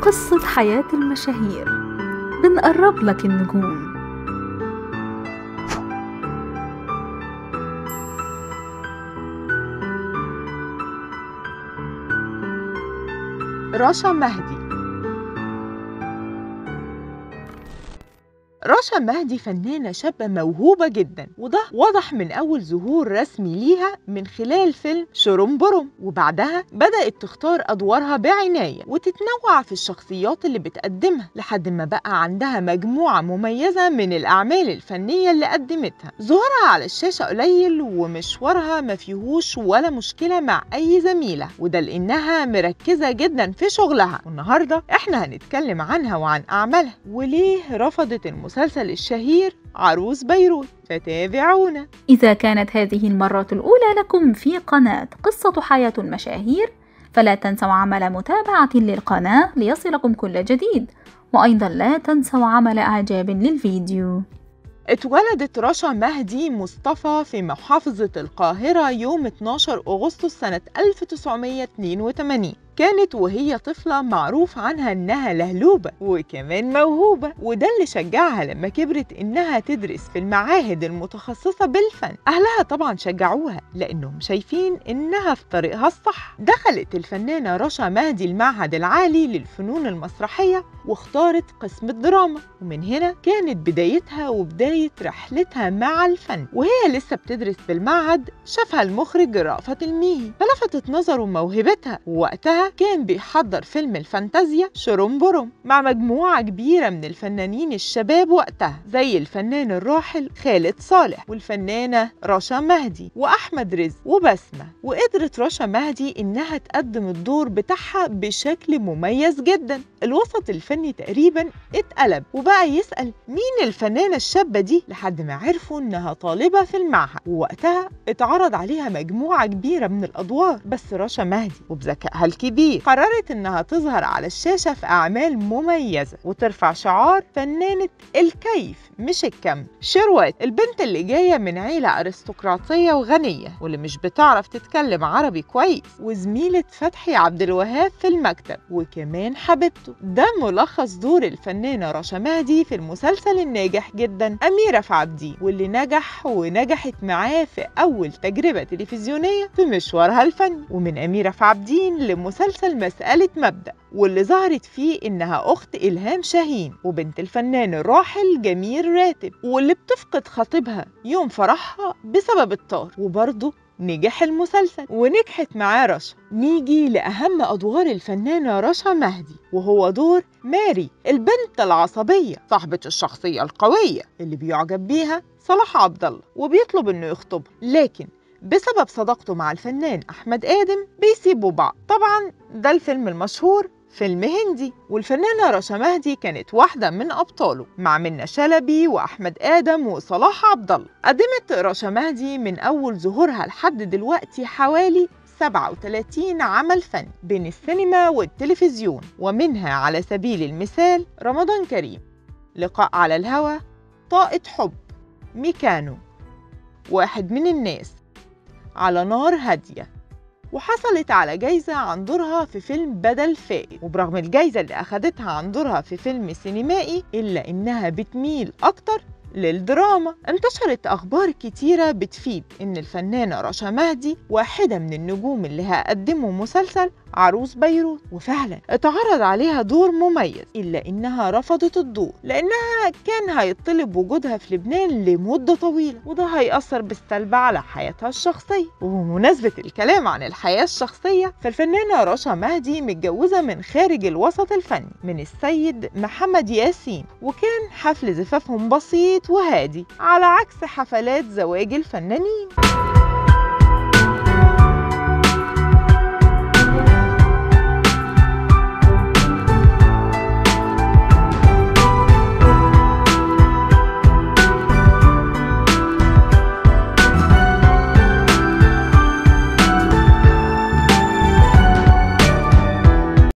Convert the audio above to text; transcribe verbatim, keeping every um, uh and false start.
قصة حياة المشاهير، بنقرب لك النجوم. رشا مهدي. رشا مهدي فنانة شابة موهوبة جدا، وده واضح من أول ظهور رسمي ليها من خلال فيلم شرنبرم، وبعدها بدأت تختار أدوارها بعناية وتتنوع في الشخصيات اللي بتقدمها لحد ما بقى عندها مجموعة مميزة من الأعمال الفنية اللي قدمتها. ظهورها على الشاشة قليل ومشوارها ما فيهوش ولا مشكلة مع أي زميلة، وده لأنها مركزة جدا في شغلها. والنهاردة احنا هنتكلم عنها وعن أعمالها وليه رفضت المسلسل الشهير عروس بيروت، فتابعونا. إذا كانت هذه المرة الأولى لكم في قناة قصة حياة المشاهير، فلا تنسوا عمل متابعة للقناة ليصلكم كل جديد، وأيضا لا تنسوا عمل إعجاب للفيديو. اتولدت رشا مهدي مصطفى في محافظة القاهرة يوم اتناشر أغسطس سنة ألف وتسعمية اتنين وتمانين. كانت وهي طفلة معروف عنها إنها لهلوبة وكمان موهوبة، وده اللي شجعها لما كبرت إنها تدرس في المعاهد المتخصصة بالفن. أهلها طبعا شجعوها لأنهم شايفين إنها في طريقها الصح. دخلت الفنانة رشا مهدي المعهد العالي للفنون المسرحية واختارت قسم الدراما، ومن هنا كانت بدايتها وبداية رحلتها مع الفن. وهي لسه بتدرس في المعهد شافها المخرج رأفت الميهي فلفتت نظره موهبتها، ووقتها كان بيحضر فيلم الفانتازيا شرنبرم مع مجموعة كبيرة من الفنانين الشباب وقتها، زي الفنان الراحل خالد صالح والفنانة رشا مهدي وأحمد رزق وبسمة. وقدرت رشا مهدي إنها تقدم الدور بتاعها بشكل مميز جدا. الوسط الفني تقريبا اتقلب وبقى يسأل مين الفنانة الشابة دي، لحد ما عرفوا إنها طالبة في المعهد. ووقتها اتعرض عليها مجموعة كبيرة من الأدوار، بس رشا مهدي وبذكائها الكبير قررت إنها تظهر على الشاشة في أعمال مميزة وترفع شعار فنانة الكيف مش الكم. شروات البنت اللي جاية من عيلة أرستقراطية وغنية واللي مش بتعرف تتكلم عربي كويس، وزميلة فتحي عبد الوهاب في المكتب وكمان حبيبته. ده ملخص دور الفنانة رشا مهدي في المسلسل الناجح جدا أميرة في عابدين، واللي نجح ونجحت معاه في أول تجربة تلفزيونية في مشوارها الفني. ومن أميرة في عابدين لمسلسل مسألة مبدأ، واللي ظهرت فيه إنها أخت إلهام شاهين وبنت الفنان الراحل جميل راتب، واللي بتفقد خطيبها يوم فرحها بسبب الطار. وبرضه نجح المسلسل ونجحت معاه رشا. نيجي لأهم أدوار الفنانة رشا مهدي، وهو دور ماري البنت العصبية صاحبة الشخصية القوية اللي بيعجب بيها صلاح عبد الله وبيطلب إنه يخطبها، لكن بسبب صداقته مع الفنان أحمد آدم بيسيبوا بعض. طبعا ده الفيلم المشهور فيلم هندي، والفنانة رشا مهدي كانت واحدة من أبطاله مع منة شلبي وأحمد آدم وصلاح عبد الله. قدمت رشا مهدي من أول ظهورها لحد دلوقتي حوالي سبعة وتلاتين عمل فني بين السينما والتلفزيون، ومنها على سبيل المثال رمضان كريم، لقاء على الهوى، طاقة حب، ميكانو، واحد من الناس، على نار هادية. وحصلت على جايزة عن دورها في فيلم بدل فائد. وبرغم الجايزة اللي أخدتها عن دورها في فيلم سينمائي إلا إنها بتميل أكتر للدراما. انتشرت أخبار كتيرة بتفيد إن الفنانة رشا مهدي واحدة من النجوم اللي هقدموا مسلسل عروس بيروت، وفعلا اتعرض عليها دور مميز إلا إنها رفضت الدور لأنها كان هيطلب وجودها في لبنان لمدة طويلة، وده هيأثر بالسلب على حياتها الشخصية. وبمناسبة الكلام عن الحياة الشخصية، فالفنانة رشا مهدي متجوزة من خارج الوسط الفني من السيد محمد ياسين، وكان حفل زفافهم بسيط وهادي على عكس حفلات زواج الفنانين.